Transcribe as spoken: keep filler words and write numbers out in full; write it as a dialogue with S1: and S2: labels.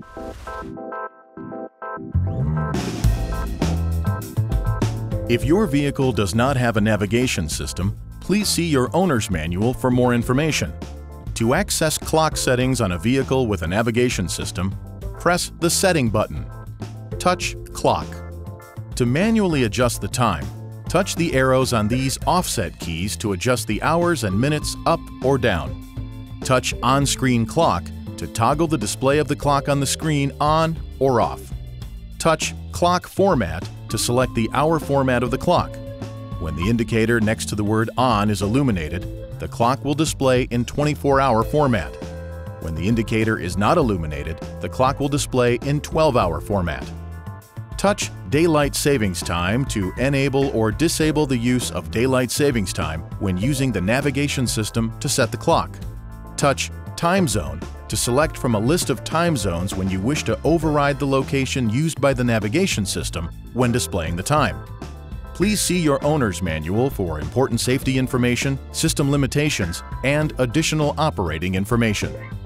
S1: If your vehicle does not have a navigation system, please see your owner's manual for more information. To access clock settings on a vehicle with a navigation system, press the Setting button. Touch Clock. To manually adjust the time, touch the arrows on these offset keys to adjust the hours and minutes up or down. Touch On-Screen Clock to toggle the display of the clock on the screen on or off. Touch Clock Format to select the hour format of the clock. When the indicator next to the word On is illuminated, the clock will display in twenty-four hour format. When the indicator is not illuminated, the clock will display in twelve hour format. Touch Daylight Savings Time to enable or disable the use of Daylight Savings Time when using the navigation system to set the clock. Touch Time Zone to select from a list of time zones when you wish to override the location used by the navigation system when displaying the time. Please see your owner's manual for important safety information, system limitations, and additional operating information.